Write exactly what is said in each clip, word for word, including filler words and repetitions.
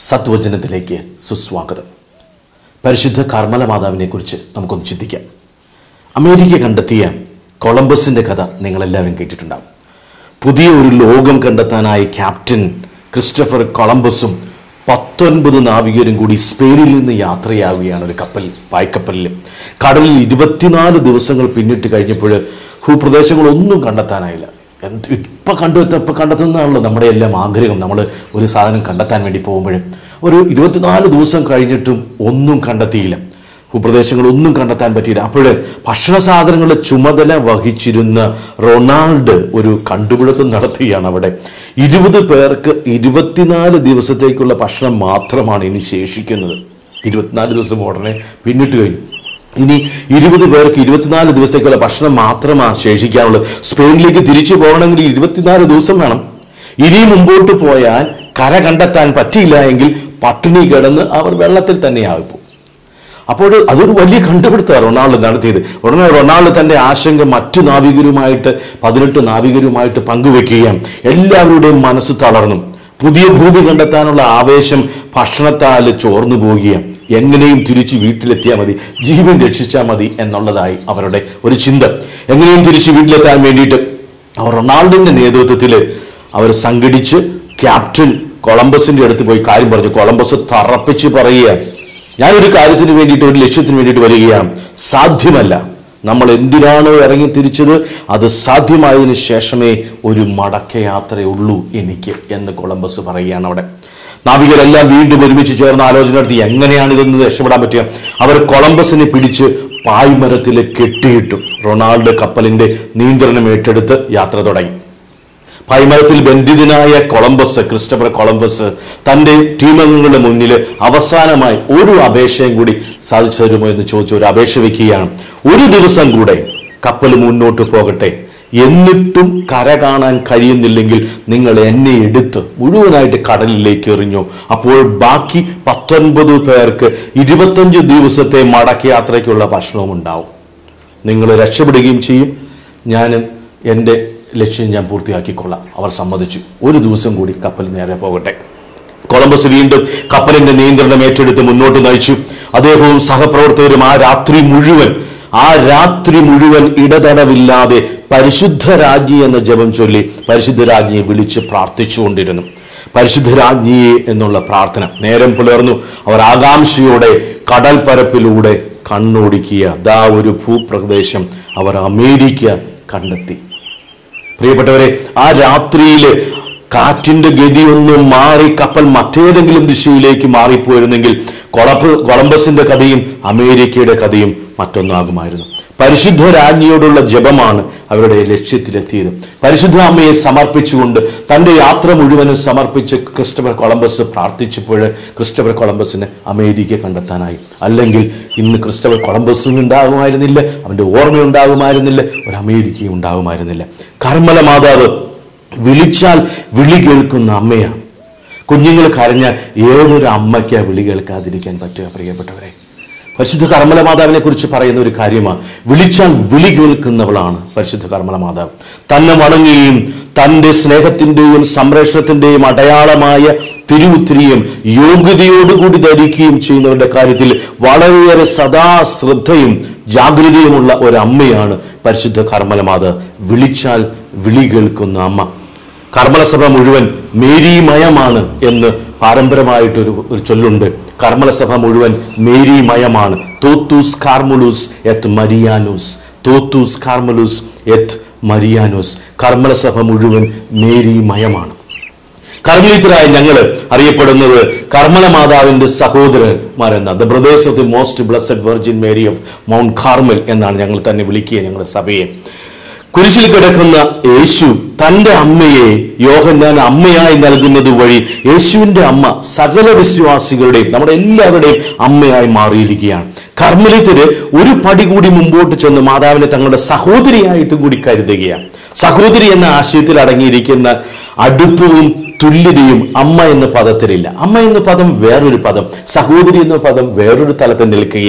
സത്വചനത്തിലേക്ക് സുസ്വാഗതം. പരിശുദ്ധ കർമ്മല മാതാവിനെ കുറിച്ച് നമുക്കൊന്ന് ചിന്തിക്കാം. അമേരിക്ക കണ്ടെത്തിയ കൊളംബസിന്റെ കഥ നിങ്ങളെല്ലാവരും കേട്ടിട്ടുണ്ടാകും. പുതിയ ഒരു ലോകം കണ്ടെത്താനായി ക്യാപ്റ്റൻ ക്രിസ്റ്റഫർ കൊളംബസും പത്തൊൻപത് നാവികരും കൂടി സ്പെയിനിൽ നിന്ന് യാത്രയാവുകയാണ് ഒരു കപ്പൽ പായ്ക്കപ്പലിൽ. കടലിൽ ഇരുപത്തിനാല് ദിവസങ്ങൾ പിന്നിട്ട് കഴിഞ്ഞപ്പോൾ ഭൂപ്രദേശങ്ങളൊന്നും കണ്ടെത്താനായില്ല. എന്ത് ഇപ്പം കണ്ടെത്ത ഇപ്പം കണ്ടെത്തുന്നതാണല്ലോ നമ്മുടെ എല്ലാം ആഗ്രഹം. നമ്മൾ ഒരു സാധനം കണ്ടെത്താൻ വേണ്ടി പോകുമ്പോൾ ഒരു ഇരുപത്തിനാല് ദിവസം കഴിഞ്ഞിട്ടും ഒന്നും കണ്ടെത്തിയില്ല. ഭൂപ്രദേശങ്ങളൊന്നും കണ്ടെത്താൻ പറ്റിയില്ല. അപ്പോൾ ഭക്ഷണ സാധനങ്ങളുടെ ചുമതല വഹിച്ചിരുന്ന റൊണാൾഡ് ഒരു കണ്ടുപിടുത്തം നടത്തുകയാണ്. അവിടെ ഇരുപത് പേർക്ക് ഇരുപത്തിനാല് ദിവസത്തേക്കുള്ള ഭക്ഷണം മാത്രമാണ് ഇനി ശേഷിക്കുന്നത്. ഇരുപത്തിനാല് ദിവസം ഉടനെ പിന്നിട്ട് കഴിഞ്ഞു. ഇനി ഇരുപത് പേർക്ക് ഇരുപത്തിനാല് ദിവസത്തേക്കുള്ള ഭക്ഷണം മാത്രമാണ് ശേഷിക്കാനുള്ളത്. സ്പെയിനിലേക്ക് തിരിച്ചു പോകണമെങ്കിൽ ഇരുപത്തിനാല് ദിവസം വേണം. ഇനി മുമ്പോട്ട് പോയാൽ കര കണ്ടെത്താൻ പറ്റിയില്ല എങ്കിൽ പട്ടിണി കിടന്ന് അവർ വെള്ളത്തിൽ തന്നെയാകും. അപ്പോൾ അതൊരു വലിയ കണ്ടുപിടുത്തമാണ് റൊണാൾഡ് നടത്തിയത്. ഉടനെ റൊണാൾഡ് തന്റെ ആശങ്ക മറ്റു നാവികരുമായിട്ട് പതിനെട്ട് നാവികരുമായിട്ട് പങ്കുവെക്കുകയാണ്. എല്ലാവരുടെയും മനസ്സ് തളർന്നു. പുതിയ ഭൂമി കണ്ടെത്താനുള്ള ആവേശം ഭക്ഷണത്താൽ ചോർന്നു പോവുകയാണ്. എങ്ങനെയും തിരിച്ച് വീട്ടിലെത്തിയാൽ മതി, ജീവൻ രക്ഷിച്ചാൽ മതി എന്നുള്ളതായി അവരുടെ ഒരു ചിന്ത. എങ്ങനെയും തിരിച്ച് വീട്ടിലെത്താൻ വേണ്ടിയിട്ട് അവർ റൊണാൾഡിന്റെ നേതൃത്വത്തിൽ അവർ സംഘടിച്ച് ക്യാപ്റ്റൻ കൊളംബസിന്റെ അടുത്ത് പോയി കാര്യം പറഞ്ഞു. കൊളംബസ് തറപ്പിച്ച് പറയുക, ഞാനൊരു കാര്യത്തിന് വേണ്ടിയിട്ട് ഒരു ലക്ഷ്യത്തിന് വേണ്ടിയിട്ട് വരികയാണ്. സാധ്യമല്ല, നമ്മൾ എന്തിനാണോ ഇറങ്ങി തിരിച്ചത് അത് സാധ്യമായതിനു ശേഷമേ ഒരു മടക്കയാത്രയുള്ളൂ എനിക്ക് എന്ന് കൊളംബസ് പറയുകയാണ്. അവിടെ നാവികരെല്ലാം വീണ്ടും ഒരുമിച്ച് ചേർന്ന് ആലോചന നടത്തി എങ്ങനെയാണ് ഇതൊന്ന് രക്ഷപ്പെടാൻ പറ്റുക. അവർ കൊളംബസിനെ പിടിച്ച് പായ്മരത്തിൽ കെട്ടിയിട്ടു. റൊണാൾഡ് കപ്പലിന്റെ നിയന്ത്രണം ഏറ്റെടുത്ത് യാത്ര തുടങ്ങി. പായ്മരത്തിൽ ബന്ധിതനായ കൊളംബസ് ക്രിസ്റ്റഫർ കൊളംബസ് തന്റെ ടീമംഗങ്ങളുടെ മുന്നിൽ അവസാനമായി ഒരു അപേക്ഷയും കൂടി സാധിച്ചു തരുമോ എന്ന് ചോദിച്ചു ഒരു അപേക്ഷ വെക്കുകയാണ്. ഒരു ദിവസം കൂടെ കപ്പൽ മുന്നോട്ട് പോകട്ടെ, എന്നിട്ടും കര കാണാൻ കഴിയുന്നില്ലെങ്കിൽ നിങ്ങൾ എന്നെ എടുത്ത് മുഴുവനായിട്ട് കടലിലേക്ക് എറിഞ്ഞു. അപ്പോൾ ബാക്കി പത്തൊൻപത് പേർക്ക് ഇരുപത്തഞ്ച് ദിവസത്തെ മടക്കയാത്രയ്ക്കുള്ള ഭക്ഷണവും ഉണ്ടാവും. നിങ്ങൾ രക്ഷപ്പെടുകയും ചെയ്യും, ഞാൻ എൻ്റെ ലക്ഷ്യം ഞാൻ പൂർത്തിയാക്കിക്കൊള്ളാം. അവർ സമ്മതിച്ചു. ഒരു ദിവസം കൂടി കപ്പൽ നേരെ പോകട്ടെ. കൊളംബസ് വീണ്ടും കപ്പലിന്റെ നിയന്ത്രണം ഏറ്റെടുത്ത് മുന്നോട്ട് നയിച്ചു. അദ്ദേഹവും സഹപ്രവർത്തകരും ആ രാത്രി മുഴുവൻ ആ രാത്രി മുഴുവൻ ഇടതടവില്ലാതെ പരിശുദ്ധ രാജ്ഞി എന്ന ജപം ചൊല്ലി പരിശുദ്ധ രാജ്ഞിയെ വിളിച്ച് പ്രാർത്ഥിച്ചുകൊണ്ടിരുന്നു. പരിശുദ്ധ രാജ്ഞിയെ എന്നുള്ള പ്രാർത്ഥന. നേരം പുലർന്നു. അവർ ആകാംക്ഷയോടെ കടൽ പരപ്പിലൂടെ കണ്ണോടിക്കുക. ദാ ഒരു ഭൂപ്രദേശം അവർ അമേരിക്ക കണ്ടെത്തി. പ്രിയപ്പെട്ടവരെ, ആ രാത്രിയില് കാറ്റിന്റെ ഗതി ഒന്ന് മാറി കപ്പൽ മറ്റേതെങ്കിലും ദിശയിലേക്ക് മാറിപ്പോയിരുന്നെങ്കിൽ കൊളപ്പ് കൊളംബസിന്റെ കഥയും അമേരിക്കയുടെ കഥയും മറ്റൊന്നാകുമായിരുന്നു. പരിശുദ്ധ രാജ്ഞിയോടുള്ള ജപമാണ് അവരുടെ ലക്ഷ്യത്തിലെത്തിയത്. പരിശുദ്ധ അമ്മയെ സമർപ്പിച്ചുകൊണ്ട് തന്റെ യാത്ര മുഴുവനും സമർപ്പിച്ച് ക്രിസ്റ്റഫർ കൊളംബസ് പ്രാർത്ഥിച്ചപ്പോൾ ക്രിസ്റ്റഫർ കൊളംബസിന് അമേരിക്ക കണ്ടെത്താനായി. അല്ലെങ്കിൽ ഇന്ന് ക്രിസ്റ്റഫർ കൊളംബസും ഉണ്ടാകുമായിരുന്നില്ല, അവന്റെ ഓർമ്മ ഉണ്ടാകുമായിരുന്നില്ല, ഒരു അമേരിക്കയും ഉണ്ടാകുമായിരുന്നില്ല. കർമ്മല മാതാവ് വിളിച്ചാൽ വിളി കേൾക്കുന്ന അമ്മയാണ്. കുഞ്ഞുങ്ങൾ കരഞ്ഞാൽ ഏതൊരു അമ്മയ്ക്കാ വിളി കേൾക്കാതിരിക്കാൻ പറ്റുക? പ്രിയപ്പെട്ടവരെ, പരിശുദ്ധ കർമ്മല മാതാവിനെ കുറിച്ച് പറയുന്ന ഒരു കാര്യമാണ്, വിളിച്ചാൽ വിളി കേൾക്കുന്നവളാണ് പരിശുദ്ധ കർമ്മല മാതാവ്. തന്നെ വണങ്ങുകയും തന്റെ സ്നേഹത്തിന്റെയും സംരക്ഷണത്തിന്റെയും അടയാളമായ തിരുവുത്തിരിയും യോഗ്യതയോടുകൂടി ധരിക്കുകയും ചെയ്യുന്നവരുടെ കാര്യത്തിൽ വളരെയേറെ സദാ ശ്രദ്ധയും ജാഗ്രതയുമുള്ള ഒരമ്മയാണ് പരിശുദ്ധ കർമ്മല മാതാവ്. വിളിച്ചാൽ വിളി കേൾക്കുന്ന അമ്മ. കർമ്മലസഭ മുഴുവൻ മേരീമയമാണ് എന്ന് പാരമ്പര്യമായിട്ടൊരു ഒരു ചൊല്ലുണ്ട്. കർമ്മലസഭ മുഴുവൻ മേരീമയമാണ്. തോത്തൂസ് കാർമുലൂസ് എത്ത് മരിയാനൂസ്, തോത്തൂസ് കാർമുലൂസ് എത്ത് മരിയാനൂസ്. കർമ്മലസഭ മുഴുവൻ മേരീമയമാണ്. കർമ്മലിത്തരായ ഞങ്ങൾ അറിയപ്പെടുന്നത് കർമ്മല മാതാവിന്റെ സഹോദരന്മാരെന്ന the brothers of the most blessed virgin Mary of mount Carmel എന്നാണ് ഞങ്ങൾ തന്നെ വിളിക്കുക ഞങ്ങളുടെ സഭയെ. കുരിശിൽ കിടക്കുന്ന യേശു തന്റെ അമ്മയെ യോഹന്നാൻ അമ്മയായി നൽകുന്നത് വഴി യേശുവിന്റെ അമ്മ സകല വിശ്വാസികളുടെയും നമ്മുടെ എല്ലാവരുടെയും അമ്മയായി മാറിയിരിക്കുകയാണ്. കർമ്മലിത്തര് ഒരു പടി കൂടി മുമ്പോട്ട് ചെന്ന് മാതാവിനെ തങ്ങളുടെ സഹോദരിയായിട്ടും കൂടി കരുതുകയാണ്. സഹോദരി എന്ന ആശയത്തിൽ അടങ്ങിയിരിക്കുന്ന അടുപ്പവും തുല്യതയും അമ്മ എന്ന പദത്തിലില്ല. അമ്മ എന്ന പദം വേറൊരു പദം, സഹോദരി എന്ന പദം വേറൊരു തലത്തിൽ നിൽക്കുകയാണ്.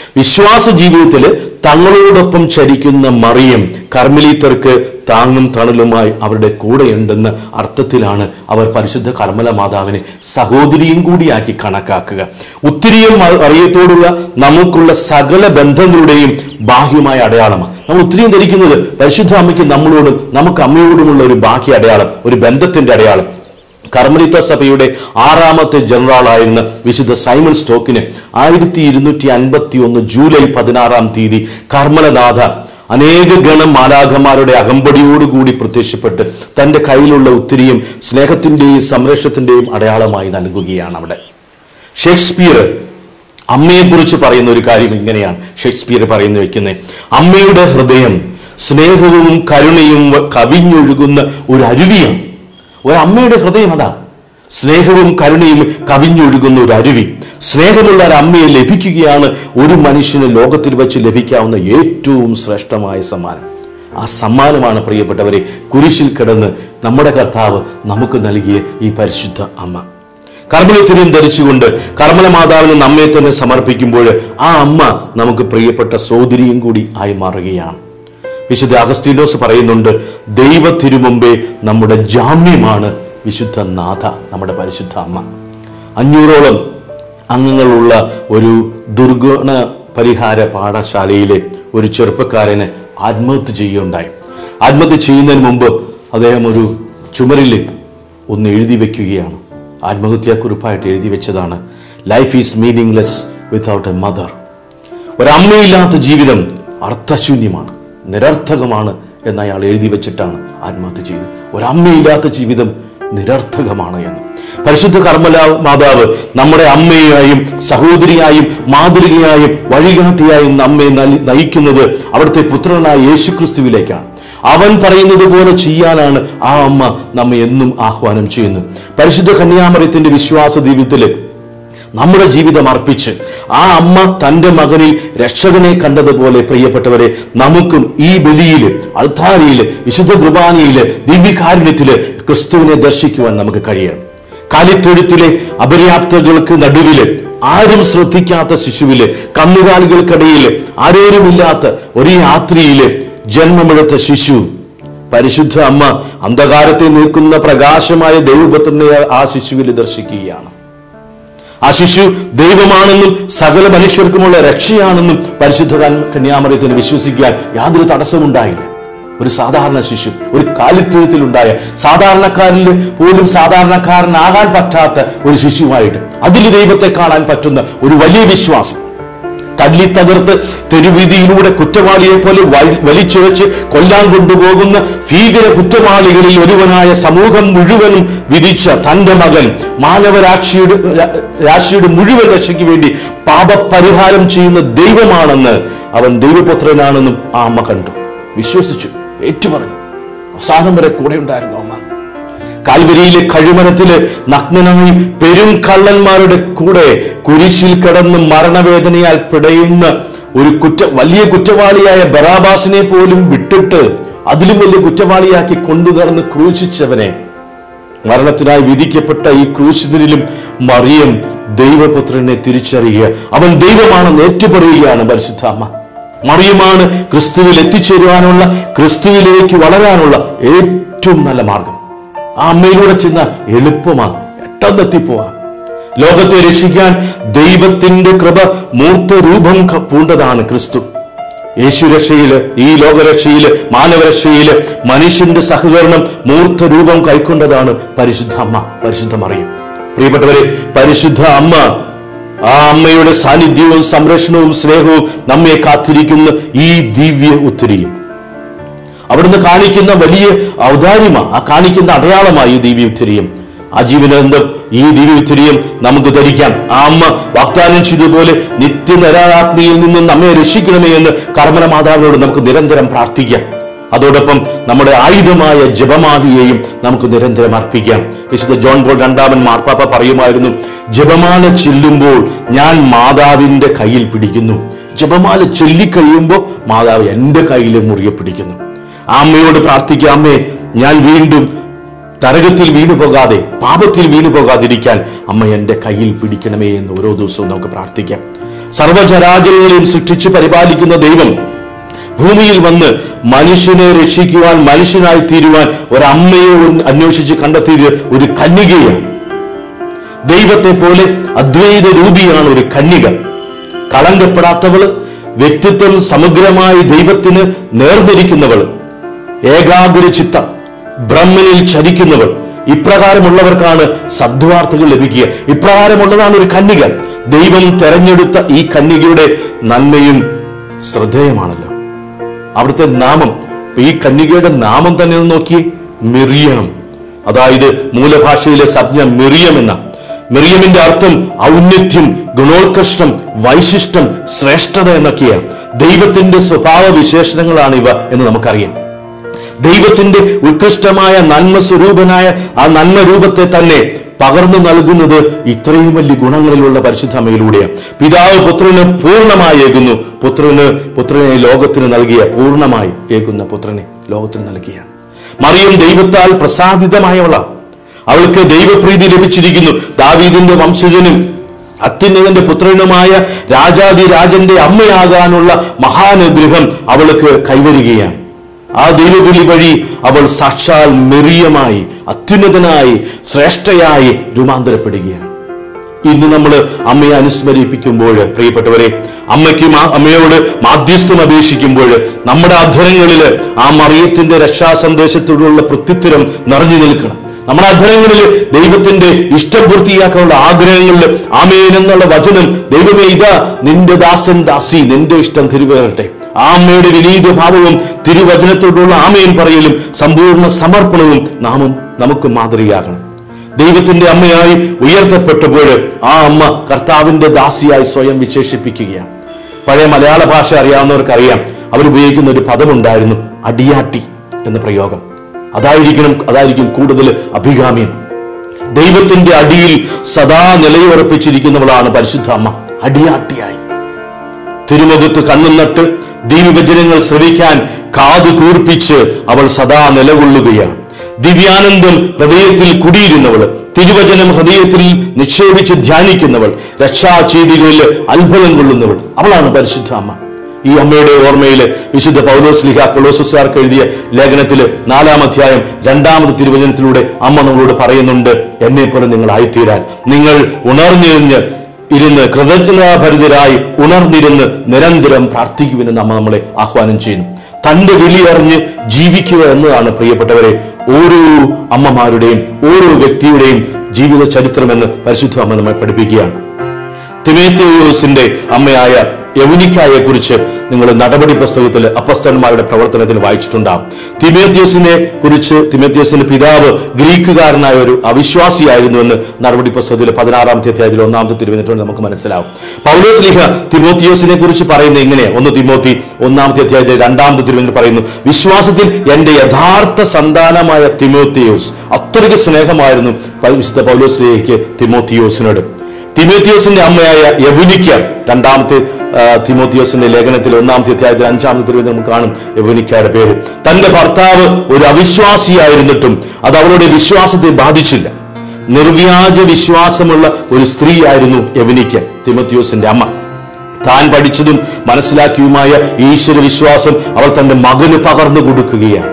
വിശ്വാസ ജീവിതത്തിൽ തങ്ങളോടൊപ്പം ചരിക്കുന്ന മറിയം കർമ്മലീത്തർക്ക് താങ്ങും തണലുമായി അവരുടെ കൂടെയുണ്ടെന്ന അർത്ഥത്തിലാണ് അവർ പരിശുദ്ധ കർമ്മല മാതാവിനെ സഹോദരിയും കൂടിയാക്കി കണക്കാക്കുക. ഉത്തിരിയും മറിയത്തോടുള്ള നമുക്കുള്ള സകല ബന്ധങ്ങളുടെയും ബാഹ്യമായ അടയാളമാണ്. നമ്മൾ ഉത്തിരിയും ധരിക്കുന്നത് പരിശുദ്ധ അമ്മയ്ക്ക് നമ്മളോടും നമുക്ക് അമ്മയോടുമുള്ള ഒരു ബാഹ്യ അടയാളം, ഒരു ബന്ധത്തിന്റെ അടയാളം. കർമ്മലീത്ത സഭയുടെ ആറാമത്തെ ജനറലായിരുന്ന വിശുദ്ധ സൈമൺ സ്റ്റോക്കിന് ആയിരത്തി ഇരുന്നൂറ്റി അൻപത്തി ഒന്ന് ജൂലൈ പതിനാറാം തീയതി കർമ്മലനാഥ അനേക ഗണം മാലാഖമാരുടെ അകമ്പടിയോടുകൂടി പ്രത്യക്ഷപ്പെട്ട് തന്റെ കയ്യിലുള്ള ഉത്തിരിയും സ്നേഹത്തിന്റെയും സംരക്ഷണത്തിന്റെയും അടയാളമായി നൽകുകയാണ്. അവിടെ ഷേക്സ്പിയർ അമ്മയെക്കുറിച്ച് പറയുന്ന ഒരു കാര്യം ഇങ്ങനെയാണ് ഷേക്സ്പിയർ പറയുന്നു വെക്കുന്നത്: അമ്മയുടെ ഹൃദയം സ്നേഹവും കരുണയും കവിഞ്ഞൊഴുകുന്ന ഒരു അരുവിയാണ്. ഒരമ്മയുടെ ഹൃദയം അതാ, സ്നേഹവും കരുണയും കവിഞ്ഞൊഴുകുന്ന ഒരു അരുവി. സ്നേഹമുള്ള ഒരു അമ്മയെ ലഭിക്കുകയാണ് ഒരു മനുഷ്യന് ലോകത്തിൽ വെച്ച് ലഭിക്കാവുന്ന ഏറ്റവും ശ്രേഷ്ഠമായ സമ്മാനം. ആ സമ്മാനമാണ് പ്രിയപ്പെട്ടവരെ കുരിശിൽ കിടന്ന് നമ്മുടെ കർത്താവ് നമുക്ക് നൽകിയ ഈ പരിശുദ്ധ അമ്മ. കർമ്മലത്തിനും ധരിച്ചുകൊണ്ട് കർമ്മല മാതാവിന് നമ്മെ തന്നെ സമർപ്പിക്കുമ്പോൾ ആ അമ്മ നമുക്ക് പ്രിയപ്പെട്ട സോദരിയും കൂടി ആയി മാറുകയാണ്. വിശുദ്ധ അഗസ്തീനോസ് പറയുന്നുണ്ട്, ദൈവ തിരുമുമ്പേ നമ്മുടെ ജാമ്യമാണ് വിശുദ്ധ നാഥ, നമ്മുടെ പരിശുദ്ധ അമ്മ. അഞ്ഞൂറോളം അംഗങ്ങളുള്ള ഒരു ദുർഗുണ പരിഹാര പാഠശാലയിലെ ഒരു ചെറുപ്പക്കാരന് ആത്മഹത്യ ചെയ്യുകയുണ്ടായി. ആത്മഹത്യ ചെയ്യുന്നതിന് മുമ്പ് അദ്ദേഹം ഒരു ചുമരിൽ ഒന്ന് എഴുതി വെക്കുകയാണ്. ആത്മഹത്യാക്കുറിപ്പായിട്ട് എഴുതി വെച്ചതാണ്, life is meaningless without a mother. ഒരമ്മയില്ലാത്ത ജീവിതം അർത്ഥശൂന്യമാണ്, നിരർത്ഥകമാണ് എന്ന് അയാൾ എഴുതി വെച്ചിട്ടാണ് ആത്മഹത്യ ചെയ്തത്. ഒരമ്മയില്ലാത്ത ജീവിതം നിരർത്ഥകമാണ് എന്ന്. പരിശുദ്ധ കർമ്മല മാതാവ് നമ്മുടെ അമ്മയായും സഹോദരിയായും മാതൃകയായും വഴികാട്ടിയായും നമ്മെ നയിക്കുന്നത് അവിടുത്തെ പുത്രനായ യേശുക്രിസ്തുവിലേക്കാണ്. അവൻ പറയുന്നത് പോലെ ചെയ്യാനാണ് ആ അമ്മ നമ്മെ എന്നും ആഹ്വാനം ചെയ്യുന്നത്. പരിശുദ്ധ കന്യാമറിയത്തിന്റെ വിശ്വാസ ജീവിതത്തില് നമ്മുടെ ജീവിതം അർപ്പിച്ച് ആ അമ്മ തന്റെ മകനിൽ രക്ഷകനെ കണ്ടതുപോലെ പ്രിയപ്പെട്ടവരെ നമുക്കും ഈ ബലിയില്, അൾത്താരയില്, വിശുദ്ധ കുർബാനയില്, ദിവ്യകാരുണ്യത്തില് ക്രിസ്തുവിനെ ദർശിക്കുവാൻ നമുക്ക് കഴിയണം. കാലിത്തൊഴുത്തിലെ അപര്യാപ്തകൾക്ക് നടുവില്, ആരും ശ്രദ്ധിക്കാത്ത ശിശുവില്, കന്നുകാലികൾക്കിടയില്, ആരോരുമില്ലാത്ത ഒരു യാത്രയില് ജന്മമെടുത്ത ശിശു പരിശുദ്ധ അമ്മ അന്ധകാരത്തെ നീക്കുന്ന പ്രകാശമായ ദൈവപുത്രനെ ആ ശിശുവിൽ ദർശിക്കുകയാണ്. ആ ശിശു ദൈവമാണെന്നും സകല മനുഷ്യർക്കുമുള്ള രക്ഷയാണെന്നും പരിശുദ്ധ കന്യാമറിയത്തിന് വിശ്വസിക്കാൻ യാതൊരു തടസ്സമുണ്ടായില്ല. ഒരു സാധാരണ ശിശു, ഒരു കാലിത്തൊഴുത്തിലുണ്ടായ സാധാരണക്കാരിൽ പോലും സാധാരണക്കാരനാകാൻ പറ്റാത്ത ഒരു ശിശുവായിട്ട് അതിൽ ദൈവത്തെ കാണാൻ പറ്റുന്ന ഒരു വലിയ വിശ്വാസം. തല്ലി തകർത്ത് തെരുവീതിയിലൂടെ കുറ്റവാളിയെ പോലെ വലിച്ചിഴച്ച് കൊല്ലാൻ കൊണ്ടുപോകുന്ന ഭീകര കുറ്റവാളികളിൽ ഒരുവനായ സമൂഹം മുഴുവനും വിധിച്ച തന്റെ മകൻ മാനവരാശിയുടെ രാശിയുടെ മുഴുവൻ രക്ഷയ്ക്ക് വേണ്ടി പാപപരിഹാരം ചെയ്യുന്ന ദൈവമാണെന്ന്, അവൻ ദൈവപുത്രനാണെന്നും ആ അമ്മ കണ്ടു, വിശ്വസിച്ചു, ഏറ്റുപറഞ്ഞു. അവസാനം വരെ കൂടെ ഉണ്ടായിരുന്നു അമ്മ. കാൽവരിയിലെ കഴുമരത്തില് നഗ്നനായി പെരും കള്ളന്മാരുടെ കൂടെ കുരിശിൽ കിടന്ന് മരണവേദനയാൽ പിടയുന്ന ഒരു കുറ്റ വലിയ കുറ്റവാളിയായ ബറാബാസിനെ പോലും വിട്ടിട്ട് അതിലും വലിയ കുറ്റവാളിയാക്കി കൊണ്ടു നടന്ന് ക്രൂശിച്ചവനെ, മരണത്തിനായി വിധിക്കപ്പെട്ട ഈ ക്രൂശിതനിലും മറിയം ദൈവപുത്രനെ തിരിച്ചറിയുക, അവൻ ദൈവമാണെന്ന് ഏറ്റുപറയുകയാണ് പരിശുദ്ധ അമ്മ. മറിയമാണ് ക്രിസ്തുവിൽ എത്തിച്ചേരുവാനുള്ള, ക്രിസ്തുവിലേക്ക് വളരാനുള്ള ഏറ്റവും നല്ല മാർഗം. ആ അമ്മയിലൂടെ ചെന്നാൽ എളുപ്പമാണ്, പെട്ടെന്നെത്തിപ്പോവാം. ലോകത്തെ രക്ഷിക്കാൻ ദൈവത്തിന്റെ കൃപ മൂർത്ത രൂപം പൂണ്ടതാണ് ക്രിസ്തു. യേശു രക്ഷയില്, ഈ ലോകരക്ഷയില്, മാനവരക്ഷയില് മനുഷ്യന്റെ സഹകരണം മൂർത്ത രൂപം കൈക്കൊണ്ടതാണ് പരിശുദ്ധ അമ്മ, പരിശുദ്ധ മറിയം. പ്രിയപ്പെട്ടവരെ, പരിശുദ്ധ അമ്മ, ആ അമ്മയുടെ സാന്നിധ്യവും സംരക്ഷണവും സ്നേഹവും നമ്മെ കാത്തിരിക്കുന്ന ഈ ദിവ്യ ഉത്തരിയും അവിടുന്ന് കാണിക്കുന്ന വലിയ ഔദാര്യമാണ്, ആ കാണിക്കുന്ന അടയാളമായി ഈ ദിവ്യ ഉത്തരിയും. ആ ജീവനന്തം ഈ ദിവ്യ ഉത്തരിയും നമുക്ക് ധരിക്കാം. ആ അമ്മ വാഗ്ദാനം ചെയ്തതുപോലെ നിത്യനരാഗ്നിയിൽ നിന്നും നമ്മെ രക്ഷിക്കണമേ എന്ന് കർമ്മല മാതാവിനോട് നമുക്ക് നിരന്തരം പ്രാർത്ഥിക്കാം. അതോടൊപ്പം നമ്മുടെ ആയുധമായ ജപമാലയെയും നമുക്ക് നിരന്തരം അർപ്പിക്കാം. വിശുദ്ധ ജോൺ പോൾ രണ്ടാമൻ മാർപ്പാപ്പ പറയുമായിരുന്നു, ജപമാല ചൊല്ലുമ്പോൾ ഞാൻ മാതാവിന്റെ കയ്യിൽ പിടിക്കുന്നു. ജപമാല ചൊല്ലിക്കഴിയുമ്പോൾ മാതാവ് എന്റെ കയ്യിൽ മുറിയെ പിടിക്കുന്നു. ആ അമ്മയോട് പ്രാർത്ഥിക്കാം, അമ്മേ, ഞാൻ വീണ്ടും നരകത്തിൽ വീണു പോകാതെ, പാപത്തിൽ വീണു പോകാതിരിക്കാൻ അമ്മ എന്റെ കയ്യിൽ പിടിക്കണമേ എന്ന് ഓരോ ദിവസവും നമുക്ക് പ്രാർത്ഥിക്കാം. സർവചരാചരങ്ങളെയും സൃഷ്ടിച്ച് പരിപാലിക്കുന്ന ദൈവം ഭൂമിയിൽ വന്ന് മനുഷ്യനെ രക്ഷിക്കുവാൻ, മനുഷ്യനായി തീരുവാൻ ഒരമ്മയെ അന്വേഷിച്ച് കണ്ടെത്തിയത് ഒരു കന്യകയാണ്. ദൈവത്തെ പോലെ അദ്വൈത രൂപിയാണ് ഒരു കന്യക. കളങ്കപ്പെടാത്തവള്, വ്യക്തിത്വം സമഗ്രമായി ദൈവത്തിന് നേർന്നിരിക്കുന്നവൾ, ഏകാഗ്ര ചിത്തം, ബ്രഹ്മനിൽ ചരിക്കുന്നവൾ. ഇപ്രകാരമുള്ളവർക്കാണ് സദ്വാർത്തകൾ ലഭിക്കുക. ഇപ്രകാരമുള്ളതാണ് ഒരു കന്യക. ദൈവം തെരഞ്ഞെടുത്ത ഈ കന്യകയുടെ നന്മയും ശ്രദ്ധേയമാണല്ലോ. അവിടുത്തെ നാമം, ഈ കന്യകയുടെ നാമം തന്നെ നോക്കി, മിറിയം. അതായത് മൂലഭാഷയിലെ സംജ്ഞ മിറിയം എന്ന. മിറിയമിന്റെ അർത്ഥം ഔന്നത്യം, ഗുണോത്കൃഷ്ടം, വൈശിഷ്ടം, ശ്രേഷ്ഠത എന്നൊക്കെയാണ്. ദൈവത്തിന്റെ സ്വഭാവ വിശേഷണങ്ങളാണ് ഇവ എന്ന് നമുക്കറിയാം. ദൈവത്തിന്റെ ഉത്കൃഷ്ടമായ നന്മ സ്വരൂപനായ ആ നന്മ രൂപത്തെ തന്നെ പകർന്നു നൽകുന്നത് ഇത്രയും വലിയ ഗുണങ്ങളിലുള്ള പരിശുദ്ധ അമ്മയിലൂടെയാണ്. പിതാവ് പുത്രന് പൂർണ്ണമായി ഏകുന്നു, പുത്രന് പുത്രനെ ലോകത്തിന് നൽകിയ, പൂർണ്ണമായി ഏകുന്ന പുത്രനെ ലോകത്തിന് നൽകിയാണ്. മറിയം ദൈവത്താൽ പ്രസാദിതമായവളാണ്. അവൾക്ക് ദൈവപ്രീതി ലഭിച്ചിരിക്കുന്നു. ദാവീദിന്റെ വംശജനും അത്യുന്നതന്റെ പുത്രനുമായ രാജാതിരാജന്റെ അമ്മയാകാനുള്ള മഹാനുഗ്രഹം അവൾക്ക് കൈവരികയാണ്. ആ ദൈവവിളി വഴി അവൾ സാക്ഷാൽ മിറിയമായി, അത്യുന്നതനായി, ശ്രേഷ്ഠയായി രൂപാന്തരപ്പെടുകയാണ്. ഇന്ന് നമ്മൾ അമ്മയെ അനുസ്മരിപ്പിക്കുമ്പോൾ, പ്രിയപ്പെട്ടവരെ, അമ്മയ്ക്ക് അമ്മയോട് മാധ്യസ്ഥം അപേക്ഷിക്കുമ്പോൾ നമ്മുടെ അധരങ്ങളിൽ ആ മറിയത്തിന്റെ രക്ഷാസന്ദേശത്തോടുള്ള പ്രത്യുത്തരം നിറഞ്ഞു നിൽക്കണം. നമ്മുടെ അധരങ്ങളിൽ ദൈവത്തിന്റെ ഇഷ്ടം പൂർത്തിയാക്കാനുള്ള ആഗ്രഹങ്ങളിൽ ആമേൻ എന്നുള്ള വചനം, ദൈവമേ ഇതാ നിന്റെ ദാസൻ ദാസി, നിന്റെ ഇഷ്ടം തിരുവേറട്ടെ. ആ അമ്മയുടെ വിനീത ഭാവവും തിരുവചനത്തോടുള്ള ആമേൻ പറയലും സമ്പൂർണ്ണ സമർപ്പണവും നാമും നമുക്ക് മാതൃകയാകണം. ദൈവത്തിന്റെ അമ്മയായി ഉയർത്തപ്പെട്ടപ്പോൾ ആ അമ്മ കർത്താവിന്റെ ദാസിയായി സ്വയം വിശേഷിപ്പിക്കുകയാണ്. പഴയ മലയാള ഭാഷ അറിയാവുന്നവർക്കറിയാം, അവരുപയോഗിക്കുന്ന ഒരു പദമുണ്ടായിരുന്നു, അടിയാട്ടി എന്ന പ്രയോഗം. അതായിരിക്കണം അതായിരിക്കും കൂടുതൽ അഭികാമ്യം. ദൈവത്തിന്റെ അടിയിൽ സദാ നിലയുറപ്പിച്ചിരിക്കുന്നവളാണ് പരിശുദ്ധ അമ്മ. അടിയാട്ടിയായി തിരുമുഖത്ത് കണ്ണും നട്ട് ദിവ്യവചനങ്ങൾ ശ്രവിക്കാൻ കാതു കൂർപ്പിച്ച് അവൾ സദാ നിലകൊള്ളുകയാണ്. ദിവ്യാനന്ദം ഹൃദയത്തിൽ കുടിയിരുന്നവൾ, തിരുവചനം ഹൃദയത്തിൽ നിക്ഷേപിച്ച് ധ്യാനിക്കുന്നവൾ, രക്ഷാചെയ്തികളിൽ അത്ഭുതം കൊള്ളുന്നവൾ, അവളാണ് പരിശുദ്ധ അമ്മ. ഈ അമ്മയുടെ ഓർമ്മയില് വിശുദ്ധ പൗലോസ് ശ്ലീഹ കൊളോസ്യർക്ക് എഴുതിയ ലേഖനത്തില് നാലാം അധ്യായം രണ്ടാമത് തിരുവചനത്തിലൂടെ അമ്മ നമ്മളോട് പറയുന്നുണ്ട്, എന്നെ പോലെ നിങ്ങൾ ആയിത്തീരാൻ നിങ്ങൾ ഉണർന്നിരുന്ന് ഇരുന്ന് കൃതജ്ഞതാഭരിതരായി ഉണർന്നിരുന്ന് നിരന്തരം പ്രാർത്ഥിക്കുമെന്ന് അമ്മ നമ്മളെ ആഹ്വാനം ചെയ്യുന്നു. തന്റെ വിളി അറിഞ്ഞ് ജീവിക്കുക എന്നതാണ് പ്രിയപ്പെട്ടവരെ ഓരോ അമ്മമാരുടെയും ഓരോ വ്യക്തിയുടെയും ജീവിത ചരിത്രമെന്ന് പരിശുദ്ധ അമ്മ നമ്മെ പഠിപ്പിക്കുകയാണ്. തിമോത്തിയോസിന്റെ അമ്മയായ യൗനിക്കായെ കുറിച്ച് നിങ്ങൾ നടപടി പുസ്തകത്തിൽ അപ്പസ്തലന്മാരുടെ പ്രവർത്തനത്തിൽ വായിച്ചിട്ടുണ്ടാകും. തിമോത്തിയോസിനെ കുറിച്ച്, തിമോത്തിയോസിന്റെ പിതാവ് ഗ്രീക്കുകാരനായ ഒരു അവിശ്വാസിയായിരുന്നുവെന്ന് നടപടി പുസ്തകത്തിൽ പതിനാറാമത്തെ അധ്യായത്തിൽ ഒന്നാമത്തെ തിരുവചനത്തോടെ നമുക്ക് മനസ്സിലാവും. പൗലോസ് ശ്ലീഹ തിമോത്തിയോസിനെ കുറിച്ച് പറയുന്നത് ഇങ്ങനെ, ഒന്ന് തിമോത്തി ഒന്നാമത്തെ അധ്യായത്തിൽ രണ്ടാമത്തെ തിരുവചനത്തിൽ പറയുന്നു, വിശ്വാസത്തിൽ എന്റെ യഥാർത്ഥ സന്താനമായ തിമോത്തിയോസ്. അത്രയ്ക്ക് സ്നേഹമായിരുന്നു വിശുദ്ധ പൗലോസ് ശ്ലീഹയ്ക്ക് തിമോത്തിയോസിനോട്. തിമോത്തിയോസിന്റെ അമ്മയായ യൗനിക്ക, രണ്ടാമത്തെ തിമോത്തിയോസിന്റെ ലേഖനത്തിൽ ഒന്നാമത്തെ അധ്യായത്തിൽ അഞ്ചാമത്തെ തിരുവചനം നമുക്ക് കാണും യൗനിക്കയുടെ പേര്. തന്റെ ഭർത്താവ് ഒരു അവിശ്വാസിയായിരുന്നിട്ടും അത് അവളുടെ വിശ്വാസത്തെ ബാധിച്ചില്ല. നിർവ്യാജ വിശ്വാസമുള്ള ഒരു സ്ത്രീ ആയിരുന്നു യൗനിക്ക, തിമോത്തിയോസിന്റെ അമ്മ. താൻ പഠിച്ചതും മനസ്സിലാക്കിയുമായ ഈശ്വര വിശ്വാസം അവൾ തന്റെ മകന് പകർന്നു കൊടുക്കുകയാണ്.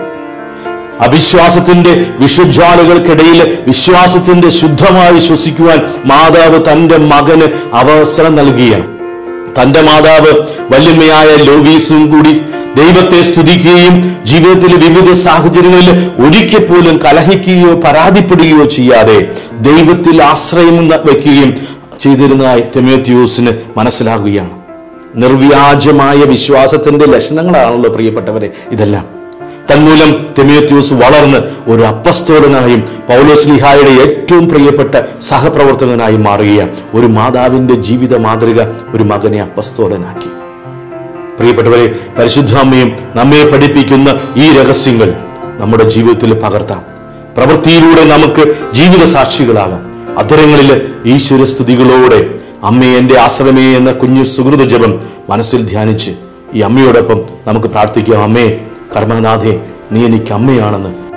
അവിശ്വാസത്തിന്റെ വിഷജ്വാലകൾക്കിടയിൽ വിശ്വാസത്തിന്റെ ശുദ്ധമായി ശ്വസിക്കുവാൻ മാതാവ് തന്റെ മകന് അവസരം നൽകുകയാണ്. തന്റെ മാതാവ് വല്യമ്മയായ ലോവീസും കൂടി ദൈവത്തെ സ്തുതിക്കുകയും ജീവിതത്തിലെ വിവിധ സാഹചര്യങ്ങളിൽ ഒരിക്കൽ പോലും കലഹിക്കുകയോ പരാതിപ്പെടുകയോ ചെയ്യാതെ ദൈവത്തിൽ ആശ്രയം വയ്ക്കുകയും ചെയ്തിരുന്നതായി തിമോത്തിയോസിന് മനസ്സിലാകുകയാണ്. നിർവ്യാജമായ വിശ്വാസത്തിന്റെ ലക്ഷണങ്ങളാണല്ലോ പ്രിയപ്പെട്ടവരെ ഇതെല്ലാം. തന്മൂലം തിമോത്തിയോസ് വളർന്ന് ഒരു അപ്പസ്തോലനായും പൗലോസ് ശ്ലീഹായുടെ ഏറ്റവും പ്രിയപ്പെട്ട സഹപ്രവർത്തകനായി മാറുകയാണ്. ഒരു മാതാവിന്റെ ജീവിത മാതൃക ഒരു മകനെ അപ്പസ്തോലനാക്കി. പ്രിയപ്പെട്ടവരെ, പരിശുദ്ധ അമ്മയും നമ്മെ പഠിപ്പിക്കുന്ന ഈ രഹസ്യങ്ങൾ നമ്മുടെ ജീവിതത്തിൽ പകർത്താം. പ്രവൃത്തിയിലൂടെ നമുക്ക് ജീവിത സാക്ഷികളാകാം. അധരങ്ങളിൽ ഈശ്വര സ്തുതികളോടെ അമ്മേ എന്റെ ആശ്രമേ എന്ന കുഞ്ഞു സുഹൃത ജപം മനസ്സിൽ ധ്യാനിച്ച് ഈ അമ്മയോടൊപ്പം നമുക്ക് പ്രാർത്ഥിക്കാം. അമ്മേ കർമ്മനാഥേ, നീ എനിക്ക് അമ്മയാണെന്ന്